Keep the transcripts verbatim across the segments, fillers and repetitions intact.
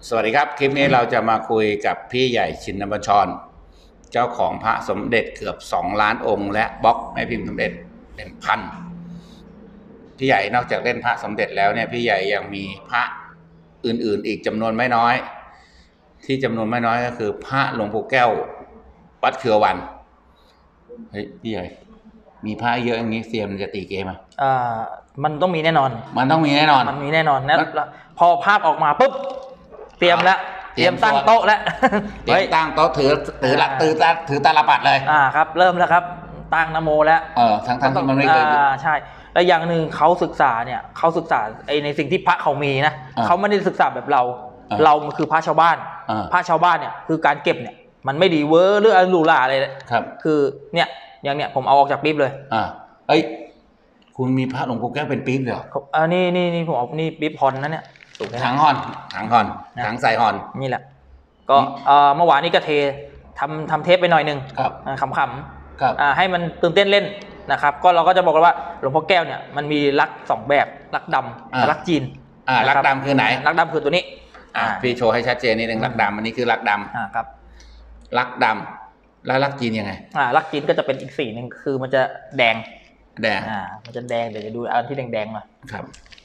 สวัสดีครับคลิปนี้เราจะมาคุยกับพี่ใหญ่ชินบัญชรเจ้าของพระสมเด็จเกือบสองล้านองค์และบล็อกแม่พิมพ์สมเด็จเป็นพันพี่ใหญ่นอกจากเล่นพระสมเด็จแล้วเนี่ยพี่ใหญ่ยังมีพระอื่นๆอีกจำนวนไม่น้อยที่จำนวนไม่น้อยก็คือพระหลวงปู่แก้ววัดเครือวันเฮ้ยพี่ใหญ่มีพระเยอะอย่างนี้เซียมจะตีเกมไหมอ่ามันต้องมีแน่นอนมันต้องมีแน่นอนมันมีแน่นอนนะพอภาพออกมาปุ๊บเตรียมแล้วเตรียมตั้งโต๊ะแล้วเตรียมตั้งโต๊ะถือถือหลักถือถือตาลปัดเลยอ่าครับเริ่มแล้วครับตั้งนโมแล้วเออทั้งทั้งที่มันไม่เคยอ่าใช่แล้วอย่างหนึ่งเขาศึกษาเนี่ยเขาศึกษาไอในสิ่งที่พระเขามีนะเขาไม่ได้ศึกษาแบบเราเรามันคือพระชาวบ้านพระชาวบ้านเนี่ยคือการเก็บเนี่ยมันไม่ดีเวอร์หรืออะไรหรูหราอะไรเลยครับคือเนี่ยอย่างเนี้ยผมเอาออกจากปิ๊บเลยอ่าเอ้ยคุณมีพระหลวงปู่แก้วเป็นปิ๊บเหรออ่านี่นี่นี่ผมเอานี่ปิ๊บฮอนนะเนี่ยถังฮอนถังฮอนถังใส่ฮอนนี่แหละก็เมื่อวานนี้ก็เททำทำเทปไปหน่อยนึงขำๆให้มันตื่นเต้นเล่นนะครับก็เราก็จะบอกว่าหลวงพ่อแก้วเนี่ยมันมีลักสองแบบลักดำลักจีนอ่าลักดำคือไหนลักดำคือตัวนี้อ่าพี่โชว์ให้ชัดเจนนิดนึงลักดำอันนี้คือลักดำอ่าครับลักดำแล้วลักจีนยังไงอ่าลักจีนก็จะเป็นอีกสีหนึ่งคือมันจะแดงแดงอ่ามันจะแดงเดี๋ยวจะดูอันที่แดงๆมาครับ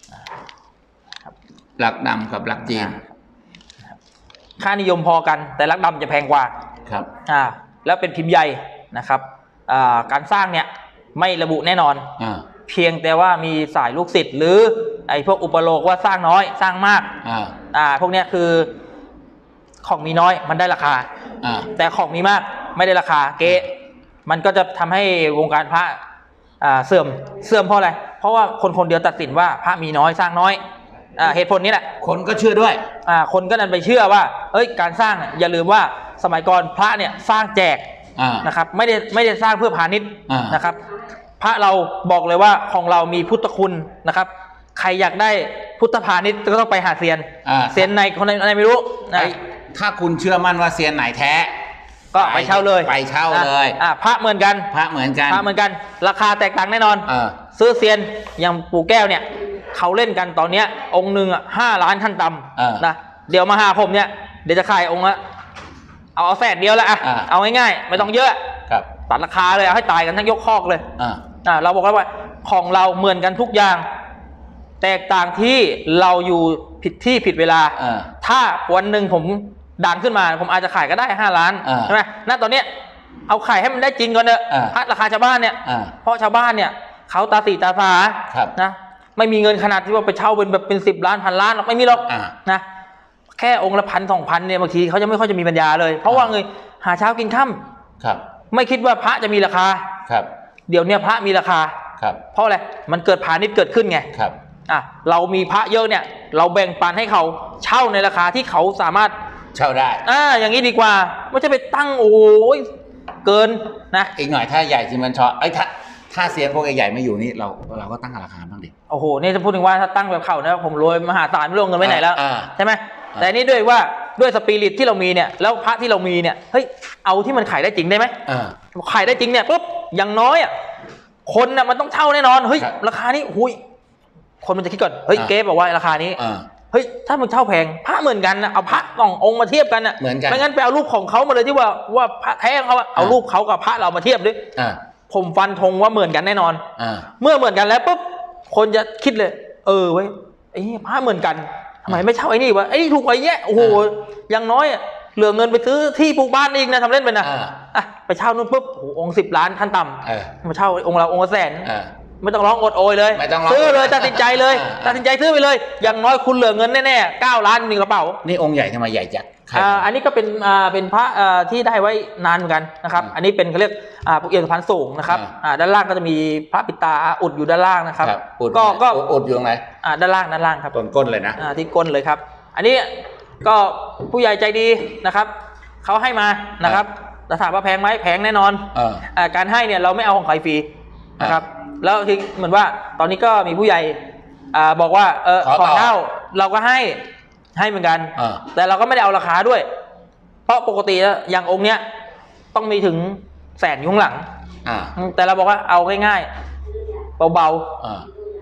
ลักดำกับลักจีนค่านิยมพอกันแต่ลักดำจะแพงกว่าครับอ่าแล้วเป็นพิมพ์ใหญ่นะครับอ่าการสร้างเนี่ยไม่ระบุแน่นอนอ่าเพียงแต่ว่ามีสายลูกศิษย์หรือไอ้พวกอุปโลกว่าสร้างน้อยสร้างมากอ่าอ่าพวกเนี้ยคือของมีน้อยมันได้ราคาอ่าแต่ของมีมากไม่ได้ราคาเก๊มันก็จะทำให้วงการพระอ่าเสื่อมเสื่อมเพราะอะไรเพราะว่าคนคนเดียวตัดสินว่าพระมีน้อยสร้างน้อยอ่าเหตุผลนี้แหละคนก็เชื่อด้วยอ่าคนก็นั่นไปเชื่อว่าเอ้ยการสร้างอย่าลืมว่าสมัยก่อนพระเนี่ยสร้างแจกนะครับไม่ได้ไม่ได้สร้างเพื่อพาณิชย์นะครับพระเราบอกเลยว่าของเรามีพุทธคุณนะครับใครอยากได้พุทธพาณิชย์ก็ต้องไปหาเซียนเซียนในคนไหนไม่รู้นะถ้าคุณเชื่อมั่นว่าเซียนไหนแท้ก็ไปเช่าเลยไปเช่าเลยอ่าพระเหมือนกันพระเหมือนกันพระเหมือนกันราคาแตกต่างแน่นอนเออซื้อเซียนอย่างปู่แก้วเนี่ยเขาเล่นกันตอนเนี้ยองค์หนึ่งอ่ะห้าล้านขั้นต่ำนะเดี๋ยวมาหาผมเนี่ยเดี๋ยวจะขายองค์ละเอาเอาแสนเดียวแล้วอ่ะเอาง่ายๆไม่ต้องเยอะครับตัดราคาเลยเอาให้ตายกันทั้งยกคอกเลยอ่าอ่าเราบอกแล้วว่าของเราเหมือนกันทุกอย่างแตกต่างที่เราอยู่ผิดที่ผิดเวลาถ้าวันหนึ่งผมดังขึ้นมาผมอาจจะขายก็ได้ห้าล้านใช่ไหมณตอนเนี้ยเอาขายให้มันได้จริงก่อนเนอะพัดราคาชาวบ้านเนี่ยเพราะชาวบ้านเนี่ยเขาตาสีตาสานะไม่มีเงินขนาดที่ว่าไปเช่าเป็นแบบเป็นสิบล้านพันล้านหรอกไม่มีหรอกนะแค่องค์ละพันสองพันเนี่ยบางทีเขาจะไม่ค่อยจะมีปัญญาเลยเพราะว่าเงยหาเช้ากินค่ำครับไม่คิดว่าพระจะมีราคาครับเดี๋ยวนี้พระมีราคาครับเพราะอะไรมันเกิดพาณิชย์เกิดขึ้นไงครับอ่ะเรามีพระเยอะเนี่ยเราแบ่งปันให้เขาเช่าในราคาที่เขาสามารถเช่าได้อ่าอย่างนี้ดีกว่าไม่ใช่ไปตั้งโอ้ยเกินนะอีกหน่อยถ้าใหญ่จริงมันชอไอ้ถ้าถ้าเซียนพวกใหญ่ๆไม่อยู่นี่เราเราก็ตั้งราคาบ้างดิโอ้โหนี่จะพูดถึงว่าถ้าตั้งแบบเขาเนี่ยผมรวยมหาศาลไม่รู้เงินไว้ไหนแล้วใช่ไหมแต่นี่ด้วยว่าด้วยสปิริตที่เรามีเนี่ยแล้วพระที่เรามีเนี่ยเฮ้ยเอาที่มันขายได้จริงได้ไหมขายได้จริงเนี่ยปุ๊บอย่างน้อยอ่ะคนน่ะมันต้องเช่าแน่นอนเฮ้ยราคานี้หุยคนมันจะคิดก่อนเฮ้ยเก๊บอกว่าราคานี้เฮ้ยถ้ามึงเช่าแพงพระเหมือนกันนะเอาพระสององค์มาเทียบกันอ่ะเหมือนกันไม่งั้นไปเอารูปของเขามาเลยที่ว่าว่าพระแท้เขาเอารูปเขากับพระเรามาเทียบด้วยผมฟันธงว่าเหมือนกันแน่นอนเมื่อเหมือนกันแล้วปุ๊บคนจะคิดเลยเออเว้ยไอ้พระเหมือนกันทำไมไม่เช่าไอ้นี่วะไอ้นี่ถูกกว่าแย่โอ้โหอย่างน้อยเหลือเงินไปซื้อที่ปลูกบ้านอีกนะทำเล่นไปนะอ่ะไปเช่านู่นปุ๊บโอ้องค์สิบล้านขั้นต่ำมาเช่าองค์เราองค์ละแสนไม่ต้องร้องอดโอยเลยซื้อเลยตัดสินใจเลยตัดสินใจซื้อไปเลยอย่างน้อยคุณเหลือเงินแน่ๆเก้าล้านหนึ่งกระเป๋านี่องค์ใหญ่ทำไมใหญ่จัดอ่าอันนี้ก็เป็นอ่าเป็นพระอ่าที่ได้ไว้นานเหมือนกันนะครับอันนี้เป็นเขาเรียกอ่าพวกเอียงพันสูงนะครับอ่าด้านล่างก็จะมีพระปิดตาอุดอยู่ด้านล่างนะครับก็ก็อุดอยู่ตรงไหนอ่าด้านล่างด้านล่างครับต้นก้นเลยนะอ่าที่ก้นเลยครับอันนี้ก็ผู้ใหญ่ใจดีนะครับเขาให้มานะครับถามว่าแพงไหมแพงแน่นอนอ่าการให้เนี่ยเราไม่เอาของใครฟรีนะครับแล้วที่เหมือนว่าตอนนี้ก็มีผู้ใหญ่อ่าบอกว่าเออขอเช่าเราก็ให้ให้เหมือนกันแต่เราก็ไม่ได้เอาราคาด้วยเพราะปกติอย่างองค์เนี้ยต้องมีถึงแสนอยู่ข้างหลังแต่เราบอกว่าเอาง่ายๆเบาๆ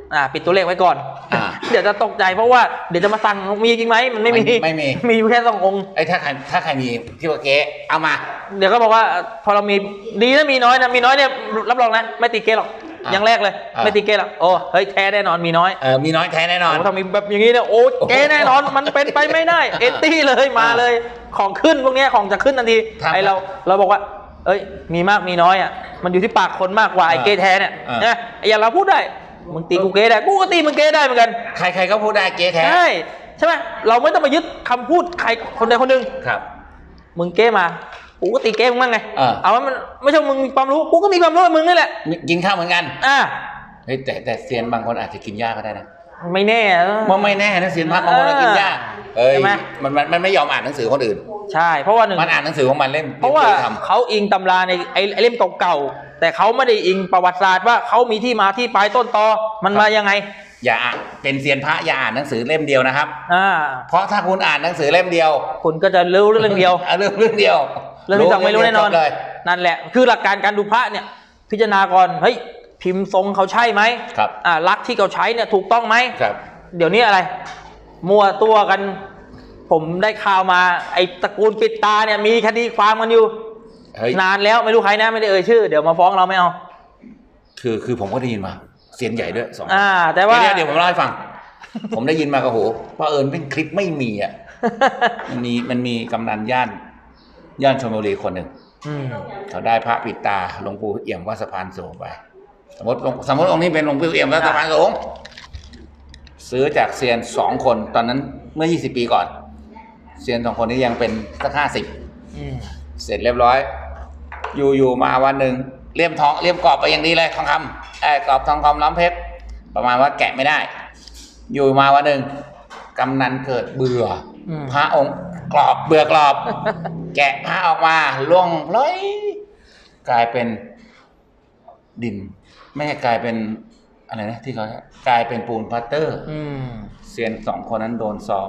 อ่าปิดตัวเลขไว้ก่อนเดี๋ยวจะตกใจเพราะว่าเดี๋ยวจะมาสั่งมีจริงไหมมันไม่มีไม่มีมีแค่สององค์ไอ้ถ้าใครถ้าใครมีที่ว่าเก๊เอามาเดี๋ยวก็บอกว่าพอเรามีดีนะมีน้อยนะมีน้อยเนี่ยรับรองนะไม่ตีเก๊หรอกอย่างแรกเลยไม่ตีเก๊หรอกโอ้เฮ้ยแท้แน่นอนมีน้อยเออมีน้อยแท้แน่นอนถ้ามีแบบอย่างนี้เนี่ยโอ้เก๊แน่นอนมันเป็นไปไม่ได้เอ็นตี้เลยมาเลยของขึ้นพวกนี้ของจะขึ้นทันทีไอเราเราบอกว่าเอ้ยมีมากมีน้อยอ่ะมันอยู่ที่ปากคนมากกว่าไอ้เก๊แท้เนี่ยนะอย่างเราพูดได้มึงตีกูเก๊ได้กูก็ตีมึงเก๊ได้เหมือนกันใครๆก็พูดได้เก๊แท้ใช่ใช่ไหมเราไม่ต้องมายึดคำพูดใครคนใดคนหนึ่งครับมึงเก๊มากูก็ตีเก๊มึงบ้างไงเอาว่ามันไม่ใช่มึงมีความรู้กูก็มีความรู้มึงนี่แหละกินข้าวเหมือนกันอ่าเฮ้ยแต่แต่เซียนบางคนอาจจะกินยาก็ได้นะไม่แน่ว่าไม่แน่นะเซียนพระบางคนกินยาเอ้ยมันมันมันไม่ยอมอ่านหนังสือคนอื่นใช่เพราะว่าหนึ่งมันอ่านหนังสือของมันเล่มเพราะว่าเขาอิงตำราในไอ้เล่มเก่าๆแต่เขาไม่ได้อิงประวัติศาสตร์ว่าเขามีที่มาที่ไปต้นตอมันมายังไงอย่าเป็นเซียนพระอย่าอ่านหนังสือเล่มเดียวนะครับอ่าเพราะถ้าคุณอ่านหนังสือเล่มเดียวคุณก็จะรู้เรื่องเดียวเรื่องเรื่องเดียวเรื่องที่สองไม่รู้แน่นอนเลยนั่นแหละคือหลักการการดูพระเนี่ยพิจารณาก่อนเฮ้ยพิมพ์ทรงเขาใช่ไหมครับอ่าลักษณ์ที่เขาใช้เนี่ยถูกต้องไหมครับเดี๋ยวนี้อะไรมัวตัวกันผมได้ข่าวมาไอ้ตระกูลปิดตาเนี่ยมีคดีความกันอยู่นานแล้วไม่รู้ใครนะไม่ได้เอ่ยชื่อเดี๋ยวมาฟ้องเราไม่เอาคือคือผมก็ได้ยินมาเสียนใหญ่ด้วยสองอ่าแต่ว่าเดี๋ยวเดี๋ยวผมเล่าให้ฟัง ผมได้ยินมาก็โหเพราะเอิญเป็นคลิปไม่มีอ่ะมันมีมันมีกำนันย่านย่านชลบุรีคนหนึ่งเขาได้พระปิดตาหลวงปู่เอี่ยมวัดสะพานสูงไปสมมติสมมติองค์นี้เป็นหลวงปู่เอี่ยมวัดสะพานสูงซื้อจากเซียนสองคนตอนนั้นเมื่อยี่สิบปีก่อนเซียนสองคนนี้ยังเป็นสักห้าสิบเสร็จเรียบร้อยอยู่อยู่มาวันหนึ่งเลี่ยมทองเลี่ยมกรอบไปอย่างนี้เลยทองคำไอ้กรอบทองคำล้ำเพชรประมาณว่าแกะไม่ได้อยู่มาวันหนึ่งกำนันเกิดเบื่อพระองค์กรอบเบื่อกรอบ แกะพระออกมาล่วงลอยกลายเป็นดินไม่ใช่กลายเป็นอะไรนะที่เขากลายเป็นปูนพัตเตอร์เซียนสองคนนั้นโดนซ้อม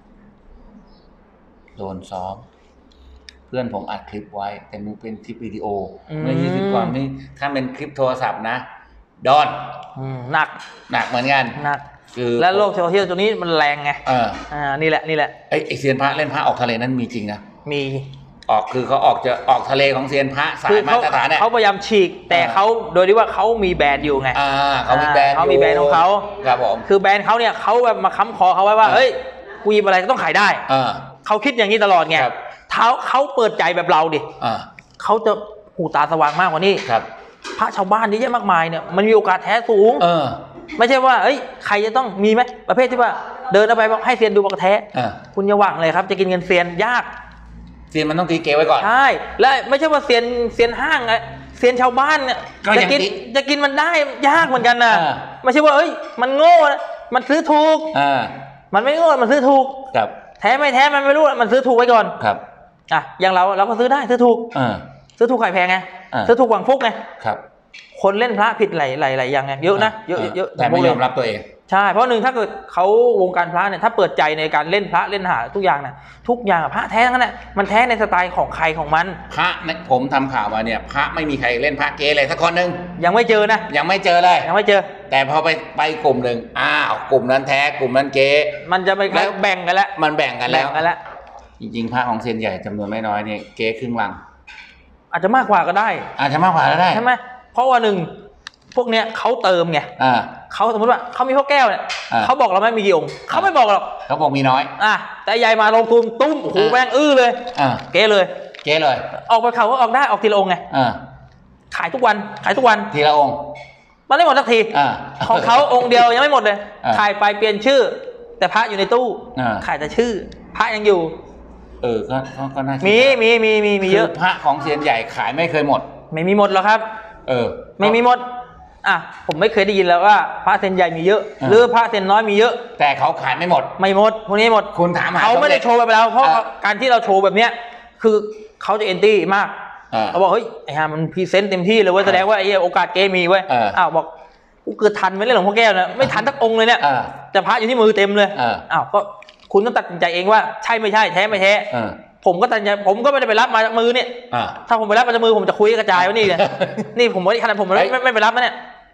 โดนซ้อมเพื่อนผมอัดคลิปไว้แต่มันเป็นคลิปวิดีโอเมื่อยี่สิบกว่านี้ถ้าเป็นคลิปโทรศัพท์นะโดนหนักหนักเหมือนกันหนักคือและโลกโซเชียลตัวนี้มันแรงไงเอออ่านี่แหละนี่แหละไอ้เซียนพระเล่นพระออกทะเลนั้นมีจริงนะมีออกคือเขาออกจะออกทะเลของเซียนพระสายมาตรฐานเนี่ยเขาพยายามฉีกแต่เขาโดยที่ว่าเขามีแบรนด์อยู่ไงอ่าเขามีแบรนด์เขามีแบรนด์ของเขาครับผมคือแบรนด์เขาเนี่ยเขาแบบมาค้ำคอเขาไว้ว่าเฮ้ยกูหยิบอะไรก็ต้องขายได้เขาคิดอย่างนี้ตลอดไงเขาเขาเปิดใจแบบเราดิเขาจะหูตาสว่างมากกว่านี้พระชาวบ้านเยอะแยะมากมายเนี่ยมันมีโอกาสแท้สูงไม่ใช่ว่าเอ้ยใครจะต้องมีไหมประเภทที่ว่าเดินเอาไปบอกให้เซียนดูบอกแท้คุณอย่าหวังเลยครับจะกินเงินเซียนยากเซียนมันต้องตีเกไว้ก่อนใช่และไม่ใช่ว่าเซียนเซียนห้างไงเซียนชาวบ้านเนี่ยจะกินจะกินมันได้ยากเหมือนกันนะไม่ใช่ว่าเอ้ยมันโง่มันซื้อถูกมันไม่โง่มันซื้อถูกแท้ไม่แท้มันไม่รู้มันซื้อถูกไว้ก่อนครับอ่ะอย่างเราเราก็ซื้อได้ซื้อถูกซื้อถูกขายแพงไงซื้อถูกหวังฟุกไงครับคนเล่นพระผิดหลายหลายหลายอย่างไงเยอะนะเยอะเยอะแต่ไม่ยอมรับตัวเองใช่เพราะหนึ่งถ้าเกิดเขาวงการพระเนี่ยถ้าเปิดใจในการเล่นพระเล่นหาทุกอย่างเนี่ยทุกอย่างพระแท้ทั้งนั้นแหละมันแท้ในสไตล์ของใครของมันพระผมทำข่าวมาเนี่ยพระไม่มีใครเล่นพระเก๊เลยสักคนหนึ่งยังไม่เจอนะยังไม่เจอเลยยังไม่เจอแต่พอไปไปกลุ่มหนึ่งอ้าวกลุ่มนั้นแท้กลุ่มนั้นเก๊มันจะไปแบ่งกันแล้วมันแบ่งกันแล้วกันแล้วจริงๆพระของเซียนใหญ่จำนวนไม่น้อยเนี่ยเก๊ครึ่งลังอาจจะมากกว่าก็ได้อาจจะมากกว่าก็ได้ใช่ไหมเพราะว่าหนึ่งพวกเนี้ยเขาเติมไงเขาสมมติว่าเขามีพวกแก้วเนี่ยเขาบอกเราไม่มีกี่องค์เขาไม่บอกหรอกเขาบอกมีน้อยอ่ะแต่ใหญ่มาลงทุนตุ้มโอ้โหแบงอื้อเลยเก๋เลยเก๋เลยออกไปเขาก็ออกได้ออกทีละองค์ไงขายทุกวันขายทุกวันทีละองค์มันไม่หมดสักทีของเขาองค์เดียวยังไม่หมดเลยขายไปเปลี่ยนชื่อแต่พระอยู่ในตู้ขายแต่ชื่อพระยังอยู่เออก็ก็น่ามีมีมีมีมีเยอะพระของเซียนใหญ่ขายไม่เคยหมดไม่มีหมดหรอกครับเออไม่มีหมดอ่ะผมไม่เคยได้ยินแล้วว่าพระเซียนใหญ่มีเยอะหรือพระเซียนน้อยมีเยอะแต่เขาขายไม่หมดไม่หมดพวกนี้หมดคุณถามหาเขาไม่ได้โชว์ไปแล้วเพราะการที่เราโชว์แบบเนี้ยคือเขาจะเอนตี้มากเขาบอกเฮ้ยไอ้ห่ามันพรีเซนต์เต็มที่เลยเว้ยแสดงว่าไอ้โอกาสเกมีเว้ยอ้าวบอกกูเกิดทันไม่เล่นหลวงพ่อแก้วนะไม่ทันสักองค์เลยเนี่ยแต่พระอยู่ที่มือเต็มเลยอ้าวก็คุณต้องตัดสินใจเองว่าใช่ไม่ใช่แท้ไม่แท้ผมก็ตัดสินใจผมก็ไม่ได้ไปรับมาจากมือเนี่ยถ้าผมไปรับมาจากมือผมจะคุยกระจายว่านี่เนี่ยนี่ผมไม่ได้ขนาดผมไม่ไม่ไปรับนะเนี่ย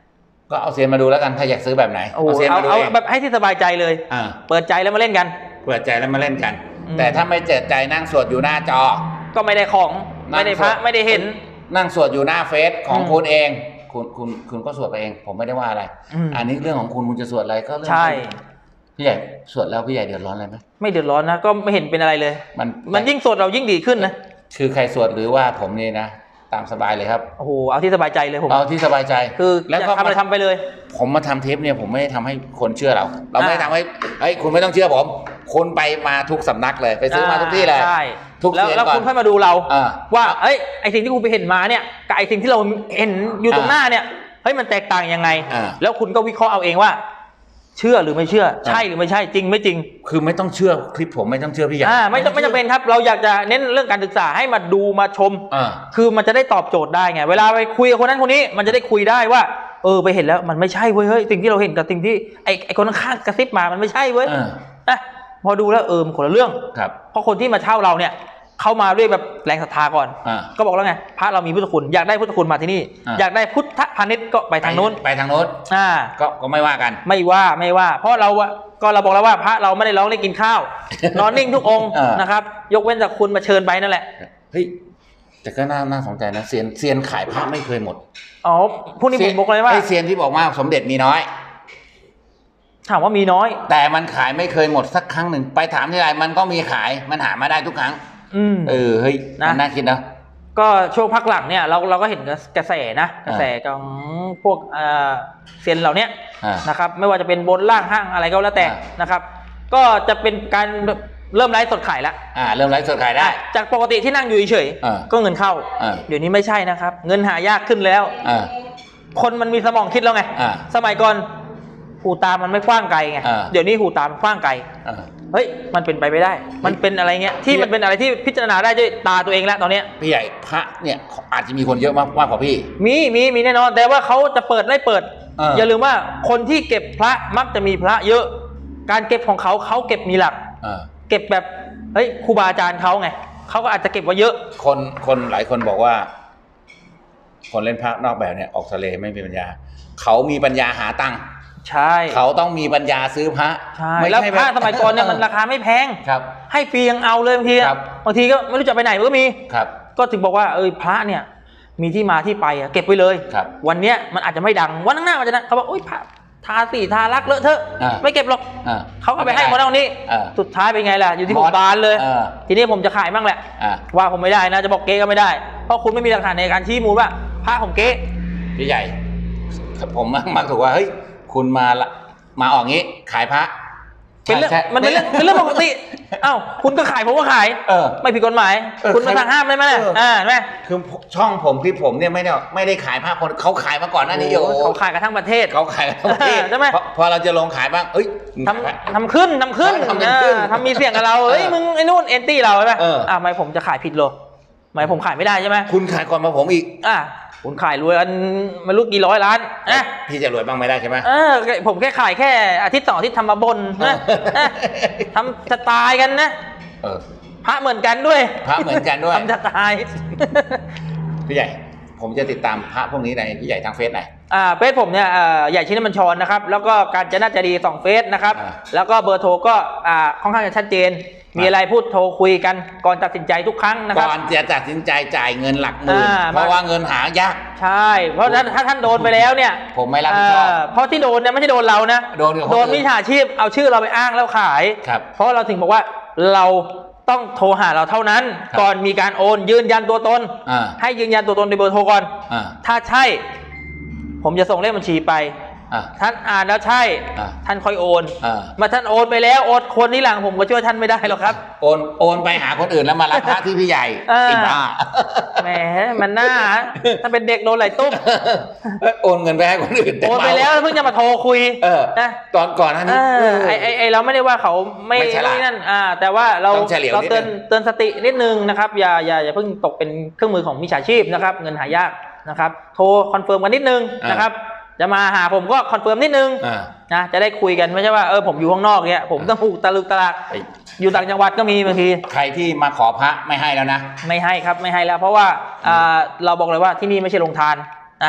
ก็เอาเซียนมาดูแล้วกันถ้าอยากซื้อแบบไหนเอาเซียนมาดูเอาแบบให้ที่สบายใจเลยอ่าเปิดใจแล้วมาเล่นกันเปิดใจแล้วมาเล่นกันแต่ถ้าไม่เจิดใจนั่งสวดอยู่หน้าจอก็ไม่ได้ของไม่ได้พระไม่ได้เห็นนั่งสวดอยู่หน้าเฟซของคุณเองคุณคุณคุณก็สวดไปเองผมไม่ได้ว่าอะไรอันนี้เรื่องของคุณคุณจะสวดอะไรก็เรื่องใช่พี่ใหญ่สวดแล้วพี่ใหญ่เดือดร้อนอะไรไหมไม่เดือดร้อนนะก็ไม่เห็นเป็นอะไรเลยมันมันยิ่งสวดเรายิ่งดีขึ้นนะคือใครสวดหรือว่าผมนี่นะตามสบายเลยครับโอ้โหเอาที่สบายใจเลยผมเอาที่สบายใจคือแล้วก็ทำอะไรทำไปเลยผมมาทำเทปเนี่ยผมไม่ได้ทำให้คนเชื่อเราเราไม่ได้ทำให้เฮ้ยคุณไม่ต้องเชื่อผมคุณไปมาทุกสำนักเลยไปซื้อมาทุกที่เลยใช่ทุกแล้วแล้วคุณค่อยมาดูเราว่าเอ้ยไอสิ่งที่คุณไปเห็นมาเนี่ยกับไอสิ่งที่เราเห็นอยู่ตรงหน้าเนี่ยเฮ้ยมันแตกต่างยังไงแล้วคุณก็วิเคราะห์เอาเองว่าเชื่อหรือไม่เชื่อใช่หรือไม่ใช่จริงไม่จริงคือไม่ต้องเชื่อคลิปผมไม่ต้องเชื่อพี่ใหญ่ไม่ต้องไม่จำเป็นครับเราอยากจะเน้นเรื่องการศึกษาให้มาดูมาชมคือมันจะได้ตอบโจทย์ได้ไงเวลาไปคุยกับคนนั้นคนนี้มันจะได้คุยได้ว่าเออไปเห็นแล้วมันไม่ใช่เว้ยเฮ้ยสิ่งที่เราเห็นกับสิ่งที่ไอไอคนข้างกระซิบมามันไม่ใช่เว้ยนะพอดูแล้วเออคนละเรื่องครับเพราะคนที่มาเช่าเราเนี่ยเข้ามาด้วยแบบแรงศรัทธาก่อนก็บอกแล้วไงพระเรามีพุทธคุณอยากได้พุทธคุณมาที่นี่อยากได้พุทธพาณิชย์ก็ไปทางโน้นไปทางโน้นอ่าก็ก็ไม่ว่ากันไม่ว่าไม่ว่าเพราะเราก็เราบอกแล้วว่าพระเราไม่ได้ร้องได้กินข้าวนอนนิ่งทุกองค์นะครับยกเว้นจากคุณมาเชิญไปนั่นแหละเฮ้ยแต่ก็น่าน่าสนใจนะเซียนเซียนขายพระไม่เคยหมดอ๋อพวกนี้ผมบอกเลยว่าไอเซียนที่บอกว่าสมเด็จมีน้อยถามว่ามีน้อยแต่มันขายไม่เคยหมดสักครั้งหนึ่งไปถามที่ไรมันก็มีขายมันหามาได้ทุกครั้งเออเฮ้ยน่าคิดนะก็ช่วงพักหลังเนี่ยเราเราก็เห็นกระแสนะกระแสของพวกเซียนเหล่านี้นะครับไม่ว่าจะเป็นบนล่างห้างอะไรก็แล้วแต่นะครับก็จะเป็นการเริ่มไลฟ์สดขายแล้วอ่าเริ่มไลฟ์สดขายได้จากปกติที่นั่งอยู่เฉยๆก็เงินเข้าเดี๋ยวนี้ไม่ใช่นะครับเงินหายากขึ้นแล้วคนมันมีสมองคิดแล้วไงสมัยก่อนหูตามันไม่กว้างไกลไงเดี๋ยวนี้หูตามันกว้างไกลเฮ้ยมันเป็นไปไม่ได้มันเป็นอะไรเงี้ยที่มันเป็นอะไรที่พิจารณาได้ด้วยตาตัวเองแล้วตอนนี้พี่ใหญ่พระเนี่ยอาจจะมีคนเยอะมากมากกว่าพี่มีมีมีแน่นอนแต่ว่าเขาจะเปิดได้เปิดอย่าลืมว่าคนที่เก็บพระมักจะมีพระเยอะการเก็บของเขาเขาเก็บมีหลักเก็บแบบเฮ้ยครูบาอาจารย์เขาไงเขาก็อาจจะเก็บไว้เยอะคนคนหลายคนบอกว่าคนเล่นพระนอกแบบเนี่ยออกทะเลไม่มีปัญญาเขามีปัญญาหาตังค์ใช่เขาต้องมีปัญญาซื้อพระใช่แล้วพระสมัยก่อนเนี่ยมันราคาไม่แพงครับให้ฟรียังเอาเลยบางทีบางทีก็ไม่รู้จะไปไหนมันก็มีครับก็ถึงบอกว่าเออพระเนี่ยมีที่มาที่ไปอะเก็บไว้เลยครับวันเนี้ยมันอาจจะไม่ดังวันข้างหน้ามันจะดังเขาบอกโอ๊ยพระทาสีทารักเลอะเทอะไม่เก็บหรอกเขาก็ไปให้คนเหล่านี้สุดท้ายเป็นไงล่ะอยู่ที่ผมบานเลยทีนี้ผมจะขายบ้างแหละว่าผมไม่ได้นะจะบอกเก๊ก็ไม่ได้เพราะคุณไม่มีหลักฐานในการชี้มูลว่าพระของเก๊พี่ใหญ่ผมมักถูกว่าเฮ้ยคุณมาละมาออกงี้ขายพระเป็นเรื่องมันเป็นเรื่องเป็นเรื่องปกติเอ้าคุณก็ขายผมก็ขายเออไม่ผิดกฎหมายคุณมาสั่งห้ามได้ไหมอ่าไหมคือช่องผมคลิปผมเนี่ยไม่ได้ไม่ได้ขายพระคนเขาขายมาก่อนหน้านี้อยู่เขาขายกันทั้งประเทศเขาขายกันทั้งประเทศใช่ไหมพอเราจะลงขายบ้างเอ้ยทำทำขึ้นทำขึ้นทำขึ้นทำมีเสียงกับเราเอ้ยมึงไอ้นู่นเอนตี้เราใช่ไหมอ่าไม่ผมจะขายผิดเลยไม่ผมขายไม่ได้ใช่ไหมคุณขายก่อนมาผมอีกอ่าคุณขายรวยอันไม่รู้กี่ร้อยล้านนะพี่จะรวยบ้างไม่ได้ใช่ไหมเออผมแค่ขายแค่อาทิตย์สองอาทิตย์ทำมาบนนะทำสไตล์กันนะพระเหมือนกันด้วยพระเหมือนกันด้วยทำสไตล์พี่ใหญ่ผมจะติดตามพระพวกนี้ในพี่ใหญ่ทางเฟซไหนอ่าเฟซผมเนี่ยใหญ่ชินบัญชรนะครับแล้วก็การจะน่าจะดีสองเฟซนะครับแล้วก็เบอร์โทรก็อ่าค่อนข้างจะชัดเจนมีอะไรพูดโทรคุยกันก่อนตัดสินใจทุกครั้งนะครับก่อนจะตัดสินใจจ่ายเงินหลักหมื่นเพราะว่าเงินหายากใช่เพราะถ้าถ้าท่านโดนไปแล้วเนี่ยผมไม่รับผิดชอบเพราะที่โดนเนี่ยไม่ใช่โดนเรานะโดนโดนมิจฉาชีพเอาชื่อเราไปอ้างแล้วขายครับเพราะเราถึงบอกว่าเราต้องโทรหาเราเท่านั้นก่อนมีการโอนยืนยันตัวตนให้ยืนยันตัวตนในเบอร์โทรก่อนถ้าใช่ผมจะส่งเลขบัญชีไปท่านอ่านแล้วใช่ท่านค่อยโอนมาท่านโอนไปแล้วโอนคนที่หลังผมก็ช่วยท่านไม่ได้หรอกครับโอนโอนไปหาคนอื่นแล้วมารับพระที่พี่ใหญ่ติดบ้าแหมมันน่าถ้าเป็นเด็กโดนไหลตุ้มโอนเงินไปให้คนอื่นโอนไปแล้วเพิ่งจะมาโทรคุยนะตอนก่อนนั้นไอไอไอเราไม่ได้ว่าเขาไม่ไม่นั่นอ่าแต่ว่าเราเราเตือนเตือนสตินิดนึงนะครับอย่าอย่าอย่าเพิ่งตกเป็นเครื่องมือของมิจฉาชีพนะครับเงินหายากนะครับโทรคอนเฟิร์มกันนิดนึงนะครับจะมาหาผมก็คอนเฟิร์มนิดนึงนะจะได้คุยกันไม่ใช่ว่าเออผมอยู่ข้างนอกเนี่ยผมต้องผูกตะลึกตะลักอยู่ต่างจังหวัดก็มีบางทีใครที่มาขอพระไม่ให้แล้วนะไม่ให้ครับไม่ให้แล้วเพราะว่าเราบอกเลยว่าที่นี่ไม่ใช่โรงทานนะ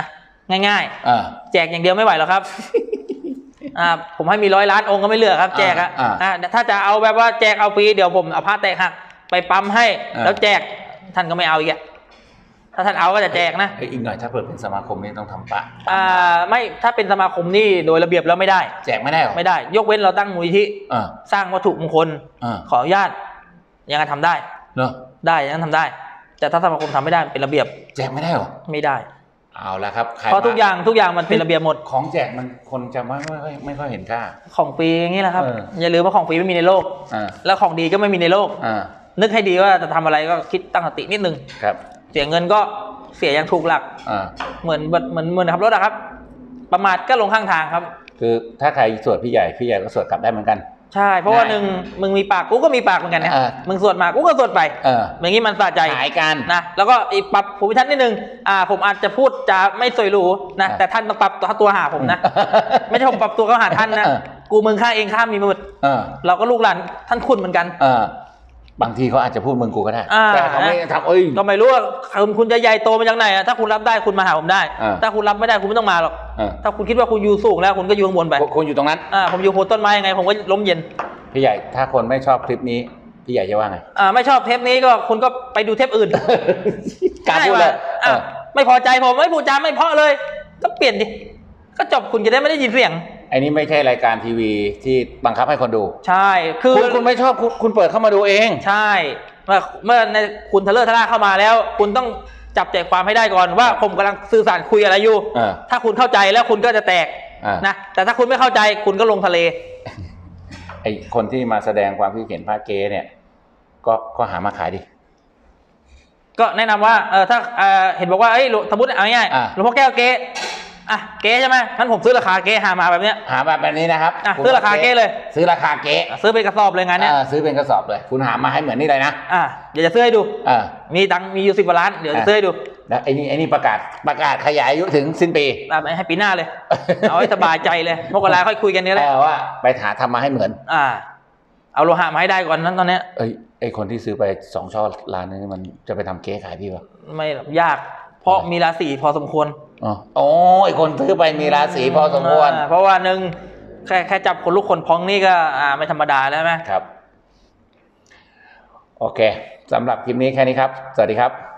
ง่ายอ่าๆแจกอย่างเดียวไม่ไหวหรอกครับ อ่าผมให้มีร้อยล้านองค์ก็ไม่เหลือครับแจกอ่ะอ่าถ้าจะเอาแบบว่าแจกเอาฟรีเดี๋ยวผมเอาผ้าแตกหักไปปั๊มให้แล้วแจกท่านก็ไม่เอาอีกอ่ะถ้าท่านเอาก็จะแจกนะอีกหน่อยถ้าเปิดเป็นสมาคมนี่ต้องทำปะอ่าไม่ถ้าเป็นสมาคมนี่โดยระเบียบแล้วไม่ได้แจกไม่ได้หรอไม่ได้ยกเว้นเราตั้งมูลนิธิสร้างวัตถุมงคลขออนุญาตยังไงทำได้เนาะได้ยังทำได้แต่ถ้าสมาคมทำไม่ได้เป็นระเบียบแจกไม่ได้หรอไม่ได้เอาละครับเพราะทุกอย่างทุกอย่างมันเป็นระเบียบหมดของแจกมันคนจะไม่ไม่ค่อยไม่ค่อยเห็นค่าของฟรีอย่างนี้แหละครับอย่าลืมว่าของฟรีไม่มีในโลกแล้วของดีก็ไม่มีในโลกนึกให้ดีว่าจะทำอะไรก็คิดตั้งสตินิดนึงครับเสียเงินก็เสียอย่างถูกหลักเหมือนเหมือนเหมือนขับรถอะครับประมาทก็ลงข้างทางครับคือถ้าใครสวดพี่ใหญ่พี่ใหญ่ก็สวดกลับได้เหมือนกันใช่เพราะว่าหนึ่งมึงมีปากกูก็มีปากเหมือนกันนะมึงสวดมากูก็สวดไปอย่างนี้มันสะใจหายกันนะแล้วก็อีกปรับภูมิทัศน์นิดนึงอ่าผมอาจจะพูดจะไม่สวยหรูนะแต่ท่านต้องปรับตัวหาผมนะไม่ใช่ผมปรับตัวเข้าหาท่านนะกูมึงฆ่าเองฆ่ามีมืดเราก็ลูกหลานท่านคุณเหมือนกันบางทีเขาอาจจะพูดมึงกูก็ได้แต่เขาไม่ทำเอ้ยก็ไม่รู้ว่าคุณจะใหญ่โตมาจากไหนถ้าคุณรับได้คุณมาหาผมได้ถ้าคุณรับไม่ได้คุณไม่ต้องมาหรอกถ้าคุณคิดว่าคุณอยู่สูงแล้วคุณก็อยู่ข้างบนไปคุณอยู่ตรงนั้นอ่าผมอยู่โคนต้นไม้ยังไงผมก็ล้มเย็นพี่ใหญ่ถ้าคนไม่ชอบคลิปนี้พี่ใหญ่จะว่าไงอ่าไม่ชอบเทปนี้ก็คุณก็ไปดูเทปอื่นกล้าพูดเลยอ่าไม่พอใจผมไม่พูดจาไม่เพาะเลยก็เปลี่ยนดิก็จบคุณจะได้ไม่ได้ยินเสียงไอ้นี่ไม่ใช่รายการทีวีที่บังคับให้คนดูใช่คือคุณคุณไม่ชอบคุณคุณเปิดเข้ามาดูเองใช่เมื่อเมื่อในคุณทะเลาะทะเลาะเข้ามาแล้วคุณต้องจับใจความให้ได้ก่อนว่าผมกำลังสื่อสารคุยอะไรอยู่ถ้าคุณเข้าใจแล้วคุณก็จะแตกนะแต่ถ้าคุณไม่เข้าใจคุณก็ลงทะเลไอ้คนที่มาแสดงความคิดเห็นผ้าเก๊เนี่ยก็ก็หามาขายดิก็แนะนำว่าเออถ้าเออเห็นบอกว่าเอ้ยสมมติเอาง่ายๆหลวงพ่อแก้วเก๊อ่ะเก๊ใช่ไหมงั้นผมซื้อราคาเก๊หามาแบบเนี้ยหามาแบบนี้นะครับอ่ะซื้อราคาเก๊เลยซื้อราคาเก๊ซื้อเป็นกระสอบเลยงั้นเนี่ยซื้อเป็นกระสอบเลยคุณหามาให้เหมือนนี่เลยนะอ่ะเดี๋ยวจะซื้อให้ดูอ่ามีตังมีอยู่สิบกว่าล้านเดี๋ยวจะซื้อให้ดูแล้วไอ้นี่ไอ้นี่ประกาศประกาศขยายอายุถึงสิ้นปีอ่ะให้ปีหน้าเลยเอาให้สบายใจเลยมกราค่อยคุยกันนี้แหละว่าไปหาทำมาให้เหมือนอ่าเอาโลหะมาให้ได้ก่อนนั้นตอนเนี้ยเอ้ยไอ้คนที่ซื้อไปสองช่อล้านนี่มันจะไปทำเก๊ขายพี่ปะไม่ยากเพราะมีราศีพอสมควรอ๋อโอ้ไอ้คนซื้อไปมีราศีพอสมควรเพราะว่าหนึ่งแค่แค่จับคนลุกคนพองนี่ก็อ่าไม่ธรรมดาแล้วไหมครับโอเคสำหรับคลิปนี้แค่นี้ครับสวัสดีครับ